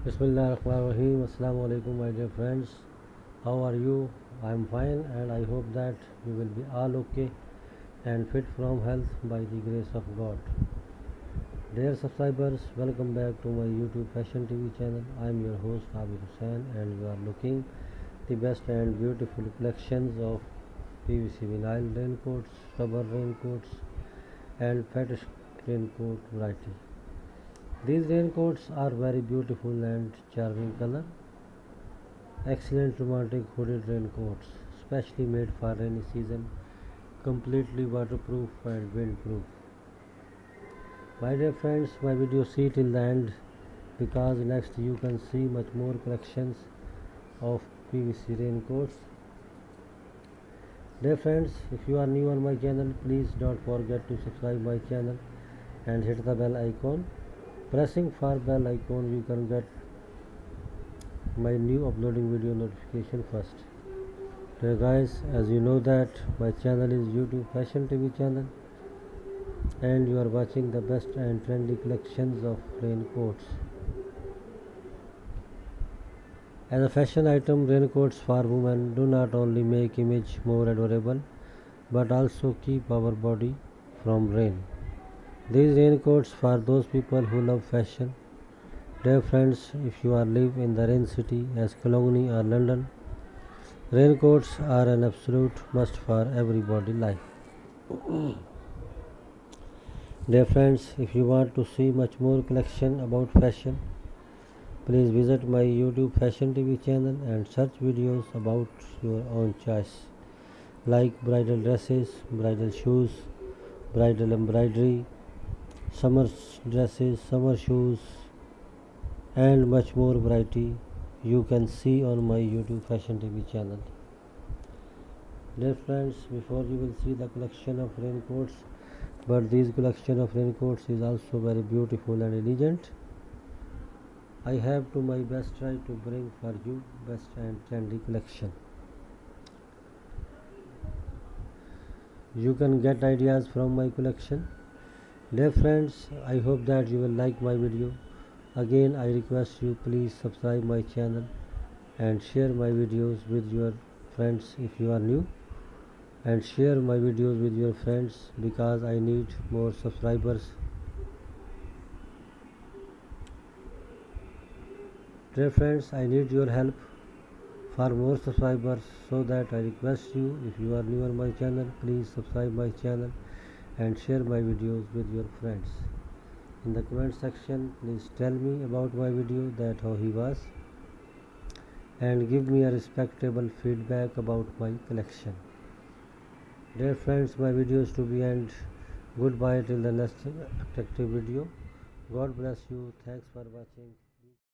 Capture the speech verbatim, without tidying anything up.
Bismillahirrahmanirrahim. Assalamu alaikum, my dear friends. How are you? I am fine, and I hope that you will be all okay and fit from health by the grace of God. Dear subscribers, welcome back to my YouTube Fashion T V channel. I am your host Abid Hussain, and you are looking the best and beautiful collections of P V C vinyl raincoats, rubber raincoats, and fetish raincoat variety. These raincoats are very beautiful and charming color. Excellent romantic hooded raincoats, specially made for rainy season, completely waterproof and windproof. My dear friends, my video see till the end because next you can see much more collections of P V C raincoats. Dear friends, if you are new on my channel, please don't forget to subscribe my channel and hit the bell icon. Pressing for bell icon, you can get my new uploading video notification first. Dear guys, as you know that my channel is YouTube Fashion T V channel, and you are watching the best and trendy collections of raincoats. As a fashion item, raincoats for women do not only make image more adorable, but also keep our body from rain. These raincoats for those people who love fashion. Dear friends, if you are live in the rain city as Cologne or London, raincoats are an absolute must for everybody life. Dear friends, if you want to see much more collection about fashion, please visit my YouTube Fashion T V channel and search videos about your own choice, like bridal dresses, bridal shoes, bridal embroidery, summer dresses, summer shoes, and much more variety you can see on my YouTube Fashion T V channel. Dear friends, before you will see the collection of raincoats, but this collection of raincoats is also very beautiful and elegant. I have to my best try to bring for you best and trendy collection. You can get ideas from my collection. Dear friends, I hope that you will like my video. Again, I request you please subscribe my channel and share my videos with your friends if you are new, and share my videos with your friends because I need more subscribers. Dear friends, I need your help for more subscribers, so that I request you, if you are new on my channel, please subscribe my channel and share my videos with your friends. In the comment section, please tell me about my video, that how he was, and give me a respectable feedback about my collection. Dear friends, my video is to be end. Goodbye till the next attractive video. God bless you. Thanks for watching.